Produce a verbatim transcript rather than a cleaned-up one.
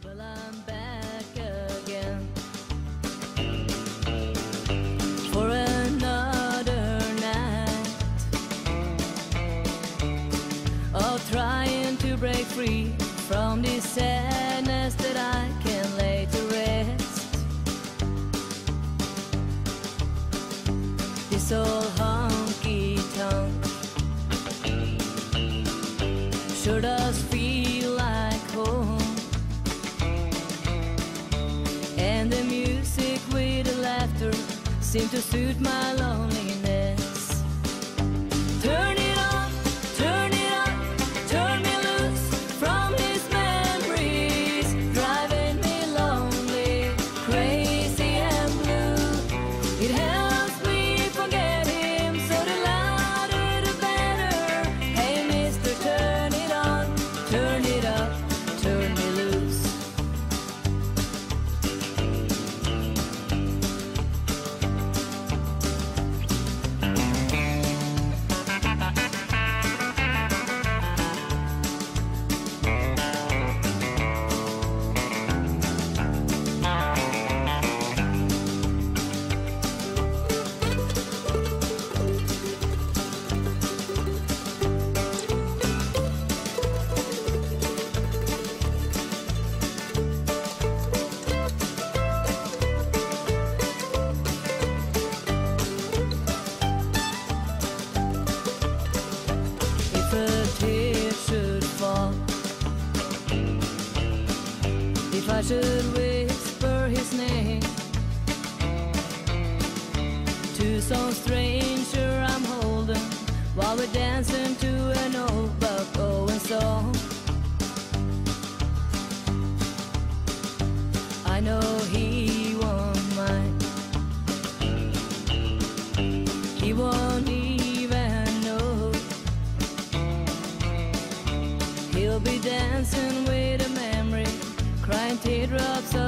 Well, I'm back again for another night of trying to break free from this sadness that I can't lay to rest. This old honky-tonk sure does feel like home, and the music with the laughter seem to suit my loneliness. Turn it on, turn it up, turn me loose from these memories, driving me lonely, crazy and blue. It helps me forget him, so the louder the better. Hey mister, turn it on, turn it up, turn me loose. If a tear should fall, if I should whisper his name to some stranger I'm holding while we're dancing to an old Buck Owens song, I know he won't mind. He won't even know. He'll be dancing with a memory, crying teardrops